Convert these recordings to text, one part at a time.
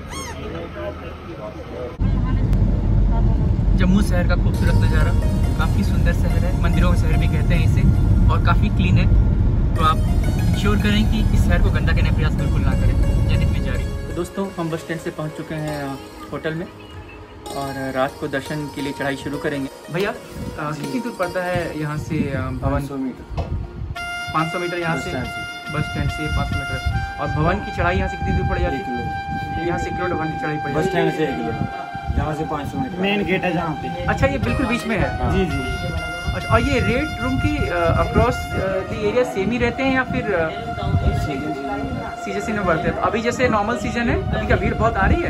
जम्मू शहर का खूबसूरत नज़ारा, काफ़ी सुंदर शहर है, मंदिरों का शहर भी कहते हैं इसे, और काफ़ी क्लीन है। तो आप इंश्योर करें कि इस शहर को गंदा करने का प्रयास बिल्कुल ना करें। जनित में जारी। तो दोस्तों, हम बस स्टैंड से पहुंच चुके हैं होटल में, और रात को दर्शन के लिए चढ़ाई शुरू करेंगे। भैया कितनी दूर पड़ता है यहाँ से भवन? 500 मीटर। 500 मीटर यहाँ से बस स्टैंड से 500 मीटर। और भवन की चढ़ाई यहाँ से कितनी दूर पड़ जाती है? यहाँ से किलोमीटर भवन की चढ़ाई पड़ जाती है। बस स्टैंड से 1 किलोमीटर, यहाँ से 500 मीटर मेन गेट है जहाँ पे। अच्छा, ये बिल्कुल बीच में है? जी जी। अच्छा, और ये रेट रूम की अक्रॉस द एरिया सेम ही रहते हैं या फिर सीजन में बढ़ते हैं? तो अभी जैसे नॉर्मल सीजन है, अभी क्या भीड़ बहुत आ रही है?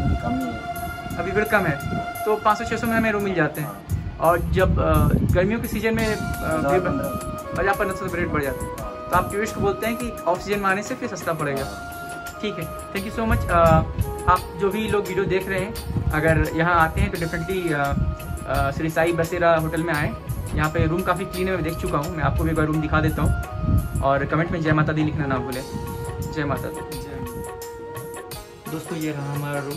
अभी भीड़ कम है, तो 500-600 में हमें रूम मिल जाते हैं। और जब गर्मियों के सीजन में भीड़ 1500 रेट बढ़ जाता है, तो आप टूरिस्ट को बोलते हैं कि ऑफ सीजन में आने से फिर सस्ता पड़ेगा। ठीक है, थैंक यू सो मच। आप जो भी लोग वीडियो देख रहे हैं, अगर यहाँ आते हैं तो डेफिनेटली श्री साई बसेरा होटल में आएँ। यहाँ पे रूम काफ़ी क्लीन है, मैं देख चुका हूँ। मैं आपको भी एक बार रूम दिखा देता हूँ, और कमेंट में जय माता दी लिखना ना भूलें। जय माता दी। दोस्तों, ये रहा हमारा रूम।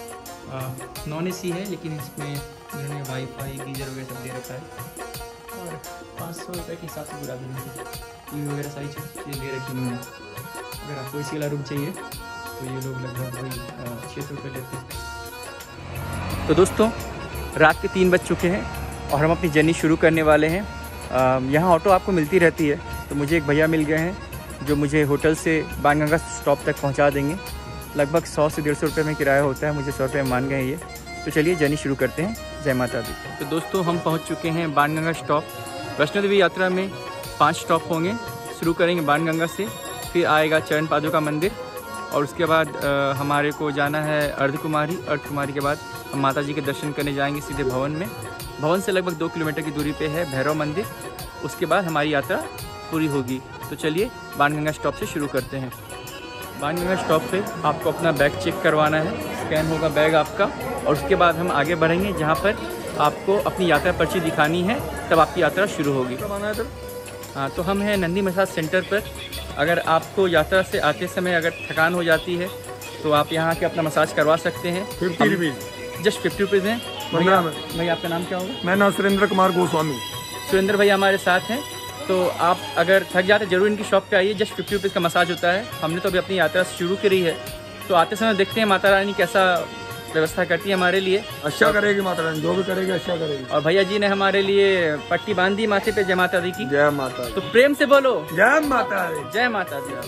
नॉन AC है, लेकिन इसमें उन्होंने वाईफाई गीजर वगैरह सब दे रखा है, और 500 रुपये के हिसाब से पूरा दिन टीवी वगैरह सारी चीज़ें दे रखी उन्होंने। अगर आपको इसी वाला रूम चाहिए तो ये लोग लगभग वही 600 रुपये लेते हैं। तो दोस्तों, रात के 3 बज चुके हैं और हम अपनी जर्नी शुरू करने वाले हैं। यहाँ ऑटो आपको मिलती रहती है, तो मुझे एक भैया मिल गए हैं जो मुझे होटल से बाणगंगा स्टॉप तक पहुँचा देंगे। लगभग 100 से 150 रुपये में किराया होता है, मुझे 100 रुपये मान गए ये। तो चलिए जर्नी शुरू करते हैं। जय माता दी। तो दोस्तों, हम पहुंच चुके हैं बाणगंगा स्टॉप। वैष्णो देवी यात्रा में 5 स्टॉप होंगे। शुरू करेंगे बाणगंगा से, फिर आएगा चरण पादुका मंदिर, और उसके बाद हमारे को जाना है अर्धकुमारी के बाद हम माता जी के दर्शन करने जाएंगे सीधे भवन में। भवन से लगभग 2 किलोमीटर की दूरी पे है भैरव मंदिर। उसके बाद हमारी यात्रा पूरी होगी। तो चलिए बाणगंगा स्टॉप से शुरू करते हैं। बाणगंगा स्टॉप पे आपको अपना बैग चेक करवाना है, स्कैन होगा बैग आपका, और उसके बाद हम आगे बढ़ेंगे जहाँ पर आपको अपनी यात्रा पर्ची दिखानी है, तब आपकी यात्रा शुरू होगी। हाँ, तो हम हैं नंदी मसाज सेंटर पर। अगर आपको यात्रा से आते समय अगर थकान हो जाती है तो आप यहाँ के अपना मसाज करवा सकते हैं। 50 रुपीज़, जस्ट 50 रुपीज़ हैं। भैया आपका नाम क्या होगा? मेरा नाम सुरेंद्र कुमार गोस्वामी। सुरेंद्र भैया हमारे साथ हैं। तो आप अगर थक जाते जरूर इनकी शॉप पे आइए। जस्ट 50 रुपीज़ का मसाज होता है। हमने तो अभी अपनी यात्रा शुरू करी है, तो आते समय देखते हैं माता रानी कैसा व्यवस्था करती है हमारे लिए। अच्छा करेगी माता रानी, जो भी करेगी अच्छा करेगी। और भैया जी ने हमारे लिए पट्टी बांध दी माथे पे। जय माता दी की। जय माता। तो प्रेम से बोलो जय माता दी। जय माता दी।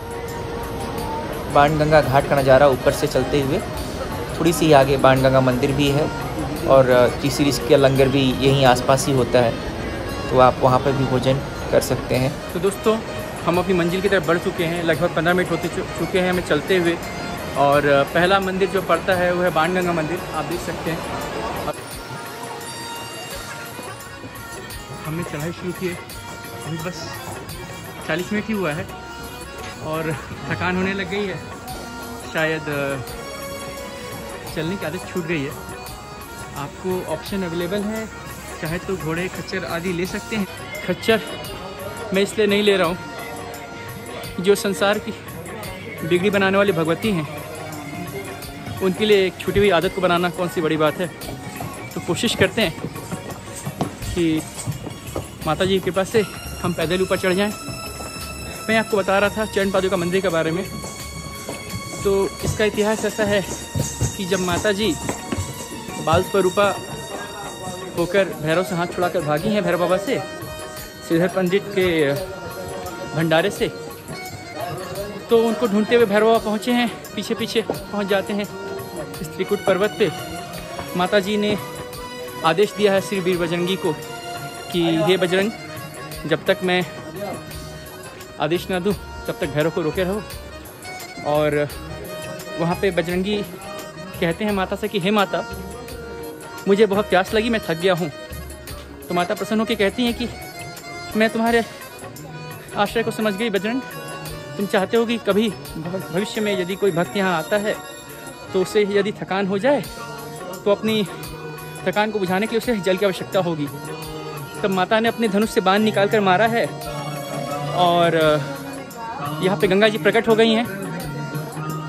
बाणगंगा घाट का नज़ारा ऊपर से चलते हुए, थोड़ी सी आगे बाणगंगा मंदिर भी है, और तीसरी इसका लंगर भी यहीं आसपास ही होता है, तो आप वहाँ पर भी भोजन कर सकते हैं। तो दोस्तों, हम अपनी मंजिल की तरफ बढ़ चुके हैं। लगभग 15 मिनट होते चुके हैं हमें चलते हुए, और पहला मंदिर जो पड़ता है वो है बाणगंगा मंदिर। आप देख सकते हैं हमने चढ़ाई शुरू की है, अभी बस 40 मिनट ही हुआ है और थकान होने लग गई है। शायद चलने की आदत छूट गई है। आपको ऑप्शन अवेलेबल है, चाहे तो घोड़े खच्चर आदि ले सकते हैं। खच्चर मैं इसलिए नहीं ले रहा हूँ, जो संसार की बिगड़ी बनाने वाली भगवती हैं, उनके लिए एक छूटी हुई आदत को बनाना कौन सी बड़ी बात है। तो कोशिश करते हैं कि माता जी की कृपा से हम पैदल ऊपर चढ़ जाएं। मैं आपको बता रहा था चरण पादुका मंदिर के बारे में। तो इसका इतिहास ऐसा है कि जब माता जी बाल पर रूपा होकर भैरव से हाथ छुड़ाकर भागी हैं, भैरव बाबा से, श्रीधर पंडित के भंडारे से, तो उनको ढूंढते हुए भैरव बाबा पहुँचे हैं। पीछे पीछे पहुँच जाते हैं इस त्रिकुट पर्वत पे। माता जी ने आदेश दिया है श्री वीर बजरंगी को कि हे बजरंग, जब तक मैं आदेश ना दूँ तब तक भैरव को रोके रहो। और वहाँ पे बजरंगी कहते हैं माता से कि हे माता, मुझे बहुत प्यास लगी, मैं थक गया हूँ। तो माता प्रसन्न होकर कहती हैं कि मैं तुम्हारे आश्रय को समझ गई बजरंग। तुम चाहते हो कि कभी भविष्य में यदि कोई भक्त यहाँ आता है तो उसे यदि थकान हो जाए तो अपनी थकान को बुझाने के लिए उसे जल की आवश्यकता होगी। तब माता ने अपने धनुष से बाण निकाल कर मारा है और यहाँ पे गंगा जी प्रकट हो गई हैं।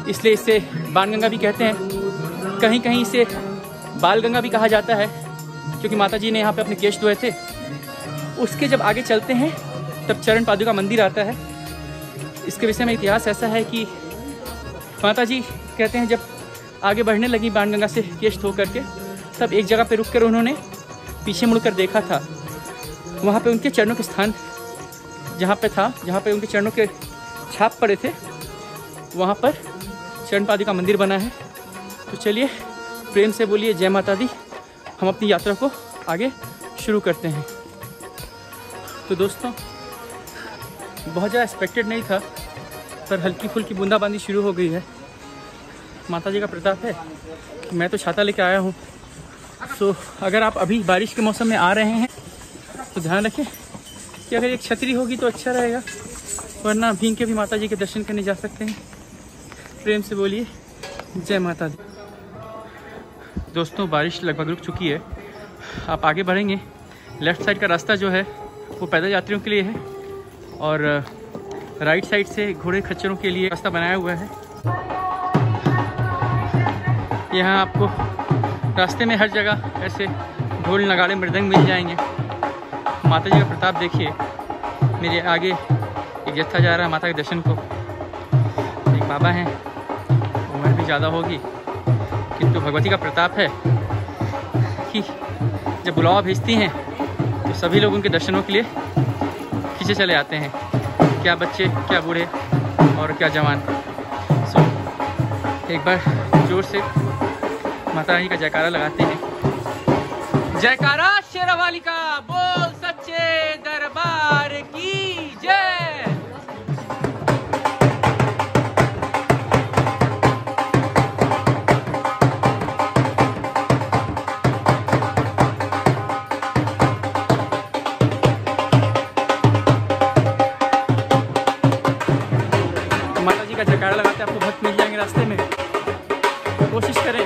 इसलिए इसे बाणगंगा भी कहते हैं। कहीं कहीं इसे बालगंगा भी कहा जाता है, क्योंकि माता जी ने यहाँ पे अपने केश धोए थे। उसके जब आगे चलते हैं तब चरण पादुका मंदिर आता है। इसके विषय में इतिहास ऐसा है कि माता जी कहते हैं जब आगे बढ़ने लगी बाणगंगा से केश धो करके, तब एक जगह पे रुक कर उन्होंने पीछे मुड़कर देखा था। वहाँ पे उनके चरणों के स्थान जहाँ पे उनके चरणों के छाप पड़े थे, वहाँ पर चरण पादुका मंदिर बना है। तो चलिए प्रेम से बोलिए जय माता दी। हम अपनी यात्रा को आगे शुरू करते हैं। तो दोस्तों, बहुत ज़्यादा एक्सपेक्टेड नहीं था, पर हल्की फुल्की बूंदाबांदी शुरू हो गई है। माता जी का प्रताप है कि मैं तो छाता लेके आया हूँ। तो अगर आप अभी बारिश के मौसम में आ रहे हैं तो ध्यान रखें कि अगर एक छतरी होगी तो अच्छा रहेगा, वरना भींग के भी माता जी के दर्शन करने जा सकते हैं। प्रेम से बोलिए जय माता दी। दोस्तों, बारिश लगभग रुक चुकी है। आप आगे बढ़ेंगे, लेफ़्ट साइड का रास्ता जो है वो पैदल यात्रियों के लिए है, और राइट साइड से घोड़े खच्चरों के लिए रास्ता बनाया हुआ है। यहाँ आपको रास्ते में हर जगह ऐसे ढोल नगाड़े मृदंग मिल जाएंगे। माता जी का प्रताप देखिए। मेरे आगे एक जत्था जा रहा है माता के दर्शन को। एक बाबा हैं, उम्र भी ज़्यादा होगी, किंतु भगवती का प्रताप है कि जब बुलावा भेजती हैं तो सभी लोग उनके दर्शनों के लिए खींचे चले आते हैं, क्या बच्चे, क्या बूढ़े और क्या जवान। सो एक बार जोर से माता रानी का जयकारा लगाते हैं। जयकारा शेरावाली का, बोल सच्चे दरबार की जय। माता जी का जयकारा लगाते आपको भक्त मिल जाएंगे रास्ते में। कोशिश करें,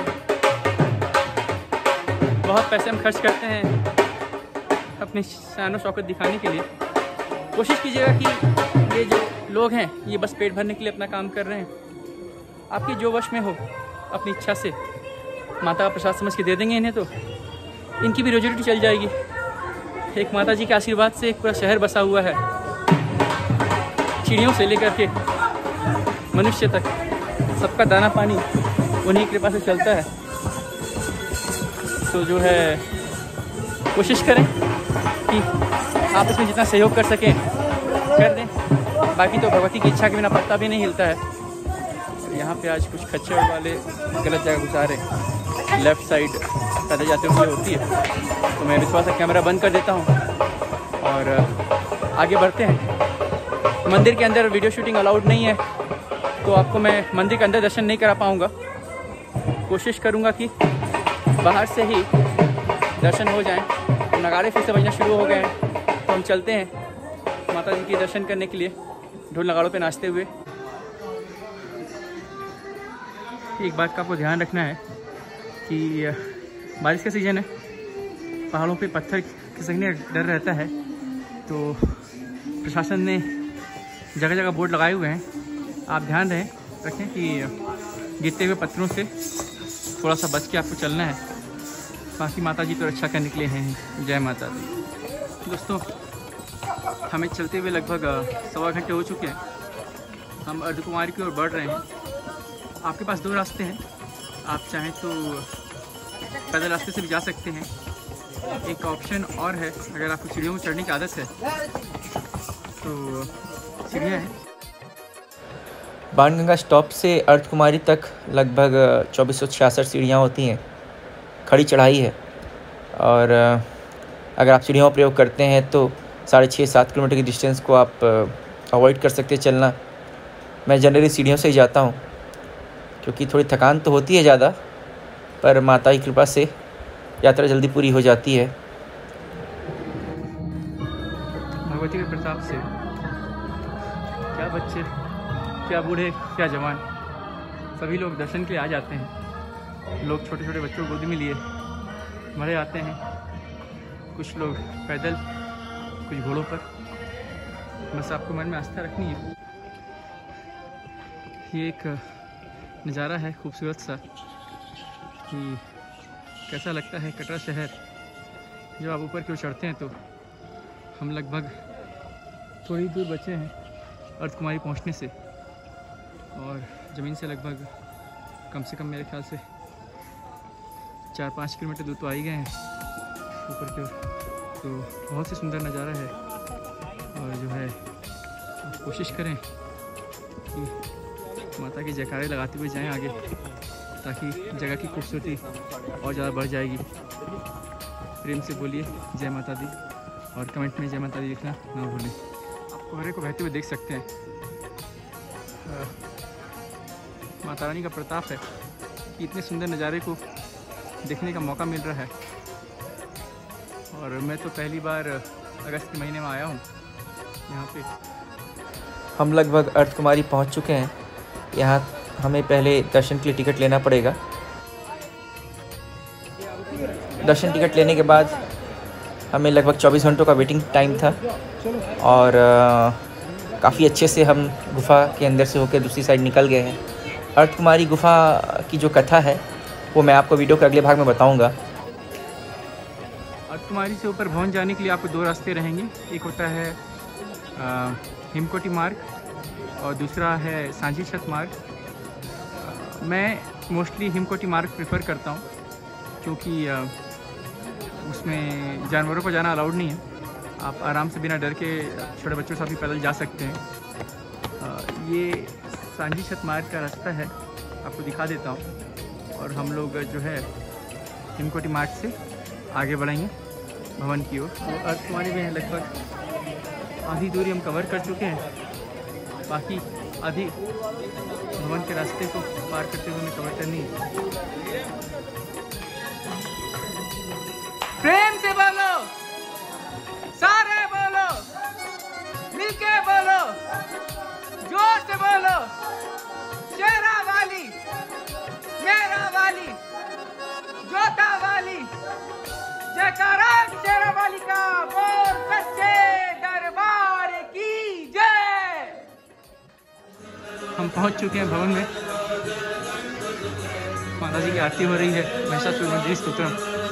बहुत पैसे हम खर्च करते हैं अपनी शान शौकत दिखाने के लिए। कोशिश कीजिएगा कि ये जो लोग हैं ये बस पेट भरने के लिए अपना काम कर रहे हैं। आपके जो वश में हो, अपनी इच्छा से माता का प्रसाद समझ के दे देंगे इन्हें, तो इनकी भी रोजी रोटी चल जाएगी। एक माता जी के आशीर्वाद से एक पूरा शहर बसा हुआ है। चिड़ियों से लेकर के मनुष्य तक सबका दाना पानी उन्हीं की कृपा से चलता है। तो जो है कोशिश करें कि आप इसमें जितना सहयोग कर सकें कर दें। बाकी तो भगवती की इच्छा के बिना पत्ता भी नहीं हिलता है। यहाँ पे आज कुछ खच्चर वाले गलत जगह घुसा रहे। लेफ़्ट साइड पैदल जाते हुए होती है, तो मैं भी थोड़ा सा कैमरा बंद कर देता हूँ और आगे बढ़ते हैं। मंदिर के अंदर वीडियो शूटिंग अलाउड नहीं है, तो आपको मैं मंदिर के अंदर दर्शन नहीं करा पाऊँगा। कोशिश करूँगा कि बाहर से ही दर्शन हो जाएं। तो नगाड़े फिर से बजना शुरू हो गए हैं, तो हम चलते हैं माता जी के दर्शन करने के लिए ढोल नगाड़ों पे नाचते हुए। एक बात का आपको ध्यान रखना है कि बारिश का सीज़न है, पहाड़ों पे पत्थर खिसकने का डर रहता है। तो प्रशासन ने जगह जगह बोर्ड लगाए हुए हैं। आप ध्यान रखें कि गिरते हुए पत्थरों से थोड़ा सा बच के आपको चलना है। बाकी माता जी तो रक्षा करने के लिए हैं। जय माता दी। दोस्तों, हमें चलते हुए लगभग 1.25 घंटे हो चुके हैं। हम अर्धकुमारी की ओर बढ़ रहे हैं। आपके पास 2 रास्ते हैं। आप चाहें तो पैदल रास्ते से भी जा सकते हैं। एक ऑप्शन और है, अगर आपको सीढ़ियों में चढ़ने की आदत है तो सीढ़ियाँ हैं। बाणगंगा स्टॉप से अर्धकुमारी तक लगभग 2466 सीढ़ियाँ होती हैं। खड़ी चढ़ाई है, और अगर आप सीढ़ियों का प्रयोग करते हैं तो 6.5-7 किलोमीटर की डिस्टेंस को आप अवॉइड कर सकते हैं चलना। मैं जनरली सीढ़ियों से ही जाता हूँ, क्योंकि थोड़ी थकान तो होती है ज़्यादा, पर माता की कृपा से यात्रा जल्दी पूरी हो जाती है। भगवती के प्रताप से क्या बच्चे, क्या बूढ़े, क्या जवान, सभी लोग दर्शन के लिए आ जाते हैं। लोग छोटे छोटे बच्चों को गोदी में लिए भरे आते हैं। कुछ लोग पैदल, कुछ घोड़ों पर। बस आपको मन में आस्था रखनी है। ये एक नज़ारा है खूबसूरत सा कि कैसा लगता है कटरा शहर। जब आप ऊपर की ओर चढ़ते हैं तो हम लगभग थोड़ी दूर बचे हैं अर्थ कुमारी पहुंचने से, और ज़मीन से लगभग कम से कम मेरे ख्याल से 4-5 किलोमीटर दूर तो आ ही गए हैं ऊपर की ओर। तो बहुत ही सुंदर नज़ारा है, और जो है आप कोशिश करें कि माता की जयकारे लगाते हुए जाएं आगे, ताकि जगह की खूबसूरती और ज़्यादा बढ़ जाएगी। प्रेम से बोलिए जय माता दी, और कमेंट में जय माता दी लिखना ना भूलें। आप कोहरे को बहते हुए देख सकते हैं। माता रानी का प्रताप है कि इतने सुंदर नज़ारे को देखने का मौका मिल रहा है। और मैं तो पहली बार अगस्त के महीने में आया हूँ यहाँ पे। हम लगभग अर्थ कुमारी पहुँच चुके हैं। यहाँ हमें पहले दर्शन के लिए टिकट लेना पड़ेगा। दर्शन टिकट लेने के बाद हमें लगभग 24 घंटों का वेटिंग टाइम था, और काफ़ी अच्छे से हम गुफ़ा के अंदर से होकर दूसरी साइड निकल गए हैं। अर्थ कुमारी गुफ़ा की जो कथा है वो मैं आपको वीडियो के अगले भाग में बताऊंगा। अर्थ कुमारी से ऊपर भवन जाने के लिए आपको 2 रास्ते रहेंगे। एक होता है हिमकोटी मार्ग, और दूसरा है सांझी छत मार्ग। मैं मोस्टली हिमकोटी मार्ग प्रेफर करता हूँ, क्योंकि उसमें जानवरों को जाना अलाउड नहीं है। आप आराम से बिना डर के छोटे बच्चों से भी पैदल जा सकते हैं। ये सांझी छत मार्ग का रास्ता है, आपको दिखा देता हूँ। और हम लोग जो है हिमकोटी मार्ग से आगे बढ़ेंगे भवन की ओर। तो अर्थ कुमारी में लगभग आधी दूरी हम कवर कर चुके हैं, बाकी आधी भवन के रास्ते को पार करते हुए हमें कवर करनी है। प्रेम से बोलो, सारे बोलो, मिलके बोलो, जोर से बोलो, शेरा वाली, मेरा वाली, जोता वाली, जयकारा शेरा वाली का, बोल सच्चे दरबार की जय। हम पहुंच चुके हैं भवन में। माता जी की आरती हो रही है महिषासुरमर्दिनी स्तोत्रम।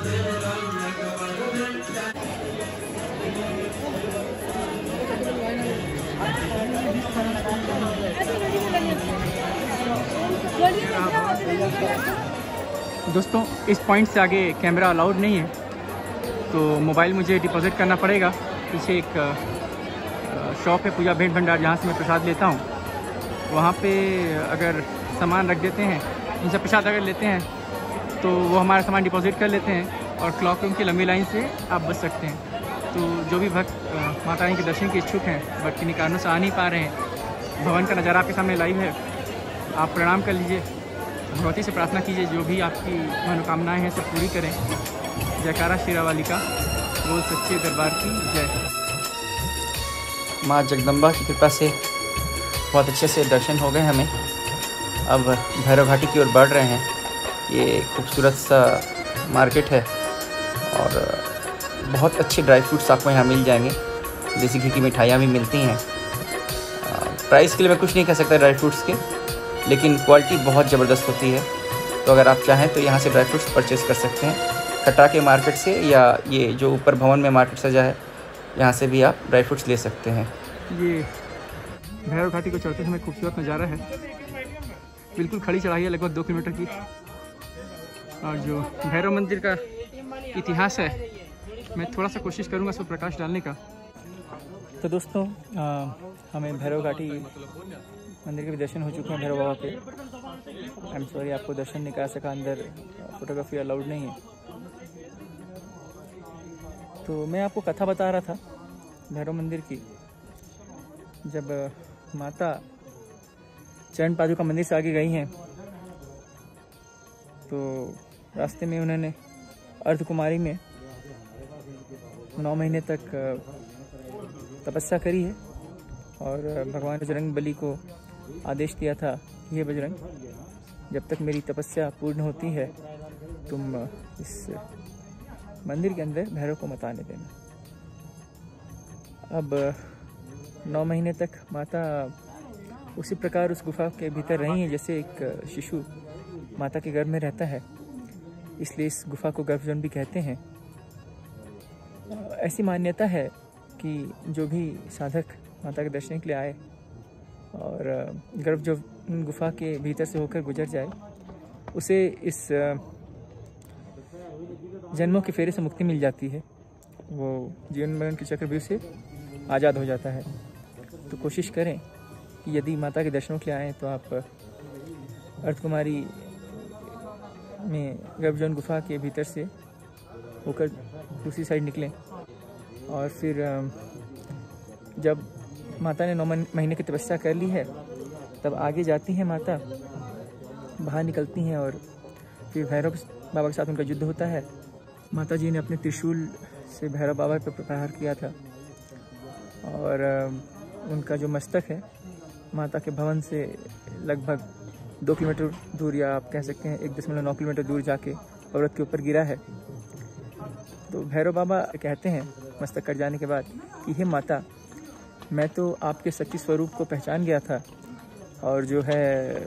दोस्तों, इस पॉइंट से आगे कैमरा अलाउड नहीं है, तो मोबाइल मुझे डिपॉजिट करना पड़ेगा। पीछे एक शॉप है पूजा भेंट भंडार, जहाँ से मैं प्रसाद लेता हूँ। वहाँ पे अगर सामान रख देते हैं, इनसे प्रसाद अगर लेते हैं तो वो हमारा सामान डिपॉजिट कर लेते हैं, और क्लॉक रूम की लंबी लाइन से आप बच सकते हैं। तो जो भी भक्त माता रानी के दर्शन के इच्छुक हैं बट किन्हीं कारणों से आ नहीं पा रहे हैं, भवन का नज़ारा आपके सामने लाइव है। आप प्रणाम कर लीजिए, भगवती से प्रार्थना कीजिए, जो भी आपकी मनोकामनाएं हैं सब पूरी करें। जयकारा शेरा वाली का, बोल सच्चे दरबार की जय। माँ जगदम्बा की कृपा से बहुत अच्छे से दर्शन हो गए हमें। अब भैरव घाटी की ओर बढ़ रहे हैं। ये खूबसूरत सा मार्केट है, और बहुत अच्छे ड्राई फ्रूट्स आपको यहाँ मिल जाएंगे। देसी घी की मिठाइयाँ भी मिलती हैं। प्राइस के लिए मैं कुछ नहीं कह सकता ड्राई फ्रूट्स के, लेकिन क्वालिटी बहुत ज़बरदस्त होती है। तो अगर आप चाहें तो यहाँ से ड्राई फ्रूट्स परचेज़ कर सकते हैं, कटरा के मार्केट से, या ये जो ऊपर भवन में मार्केट सजा है यहाँ से भी आप ड्राई फ्रूट्स ले सकते हैं। ये भैरव घाटी को चढ़ते समय खूबसूरत नज़ारा है। बिल्कुल खड़ी चढ़ाई है, लगभग 2 किलोमीटर की। और जो भैरव मंदिर का इतिहास है, मैं थोड़ा सा कोशिश करूँगा उस पर प्रकाश डालने का। तो दोस्तों, हमें भैरव घाटी मंदिर के भी दर्शन हो चुके हैं भैरव बाबा के। आई एम सॉरी, आपको दर्शन नहीं करा सका, अंदर फोटोग्राफी अलाउड नहीं है। तो मैं आपको कथा बता रहा था भैरव मंदिर की। जब माता चरण पादुका मंदिर से आगे गई हैं, तो रास्ते में उन्होंने अर्ध कुमारी में 9 महीने तक तपस्या करी है, और भगवान बजरंग बली को आदेश दिया था कि हे बजरंग, जब तक मेरी तपस्या पूर्ण होती है तुम इस मंदिर के अंदर भैरव को मत आने देना। अब 9 महीने तक माता उसी प्रकार उस गुफा के भीतर रही हैं जैसे एक शिशु माता के गर्भ में रहता है, इसलिए इस गुफा को गर्भजोन भी कहते हैं। ऐसी मान्यता है कि जो भी साधक माता के दर्शन के लिए आए और गर्भजोन गुफा के भीतर से होकर गुजर जाए, उसे इस जन्मों के फेरे से मुक्ति मिल जाती है। वो जीवन मरण के चक्रव्यूह से आज़ाद हो जाता है। तो कोशिश करें कि यदि माता के दर्शनों के लिए आएँ तो आप अर्धकुमारी में गर्भजोन गुफा के भीतर से होकर दूसरी साइड निकलें और फिर जब माता ने 9 महीने की तपस्या कर ली है तब आगे जाती हैं माता, बाहर निकलती हैं और फिर भैरव बाबा के साथ उनका युद्ध होता है। माता जी ने अपने त्रिशूल से भैरव बाबा पर प्रहार किया था और उनका जो मस्तक है माता के भवन से लगभग 2 किलोमीटर दूर, या आप कह सकते हैं 1.9 किलोमीटर दूर जाके पर्वत के ऊपर गिरा है। तो भैरव बाबा कहते हैं मस्तक कट जाने के बाद कि हे माता, मैं तो आपके सच्चे स्वरूप को पहचान गया था और जो है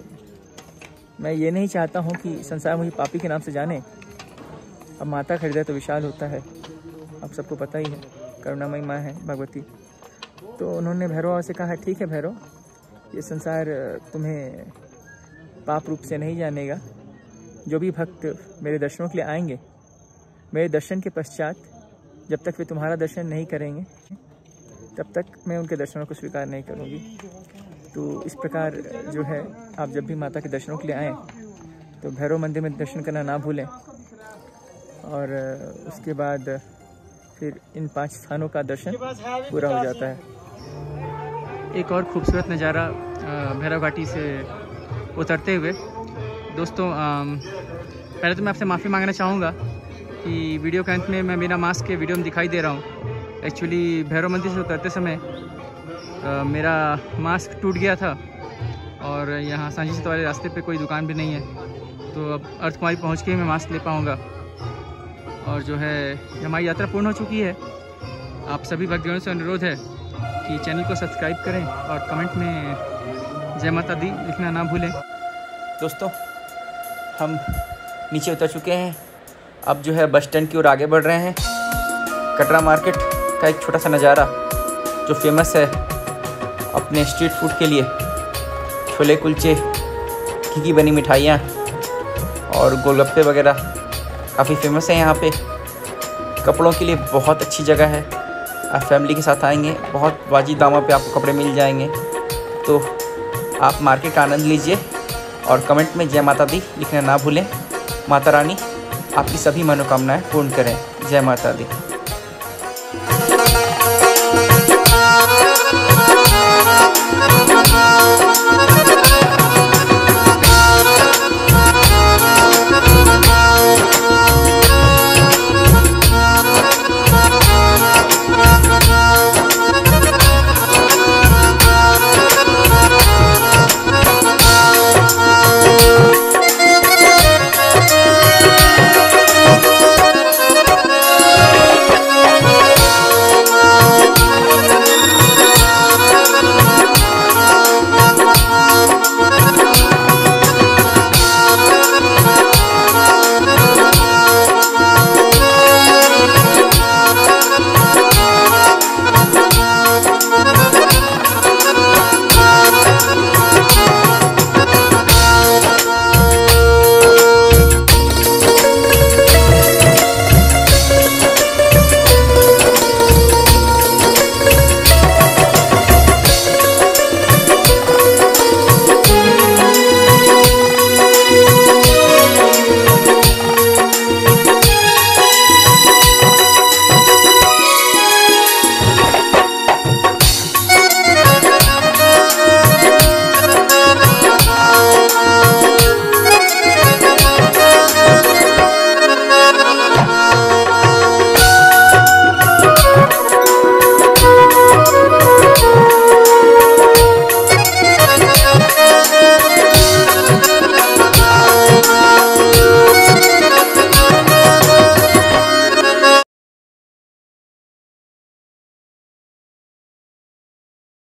मैं ये नहीं चाहता हूँ कि संसार मुझे पापी के नाम से जाने। अब माता का हृदय तो विशाल होता है, आप सबको पता ही है, करुणामयी माँ है भगवती। तो उन्होंने भैरव बाबा से कहा, ठीक है भैरव, ये संसार तुम्हें पाप रूप से नहीं जानेगा। जो भी भक्त मेरे दर्शनों के लिए आएंगे, मेरे दर्शन के पश्चात जब तक वे तुम्हारा दर्शन नहीं करेंगे तब तक मैं उनके दर्शनों को स्वीकार नहीं करूँगी। तो इस प्रकार जो है आप जब भी माता के दर्शनों के लिए आएँ तो भैरव मंदिर में दर्शन करना ना भूलें। और उसके बाद फिर इन 5 स्थानों का दर्शन पूरा हो जाता है। एक और खूबसूरत नज़ारा भैरव घाटी से उतरते हुए। दोस्तों, पहले तो मैं आपसे माफ़ी मांगना चाहूँगा कि वीडियो के अंत में मैं बिना मास्क के वीडियो में दिखाई दे रहा हूँ। एक्चुअली भैरव मंदिर से उतरते समय मेरा मास्क टूट गया था और यहाँ सांझी से वाले रास्ते पे कोई दुकान भी नहीं है, तो अब अर्धकुमारी पहुँच के ही मैं मास्क ले पाऊँगा। और जो है हमारी यात्रा पूर्ण हो चुकी है। आप सभी भक्तजनों से अनुरोध है कि चैनल को सब्सक्राइब करें और कमेंट में जय माता दी लिखना ना भूलें। दोस्तों, हम नीचे उतर चुके हैं, अब जो है बस स्टैंड की ओर आगे बढ़ रहे हैं। कटरा मार्केट का एक छोटा सा नज़ारा जो फेमस है अपने स्ट्रीट फूड के लिए, छोले कुलचे, घी की बनी मिठाइयाँ और गोलगप्पे वगैरह काफ़ी फेमस है यहाँ पे। कपड़ों के लिए बहुत अच्छी जगह है, आप फैमिली के साथ आएंगे बहुत वाजिब दामों पे आपको कपड़े मिल जाएंगे। तो आप मार्केट का आनंद लीजिए और कमेंट में जय माता दी लिखना ना भूलें। माता रानी आपकी सभी मनोकामनाएं पूर्ण करें। जय माता दी।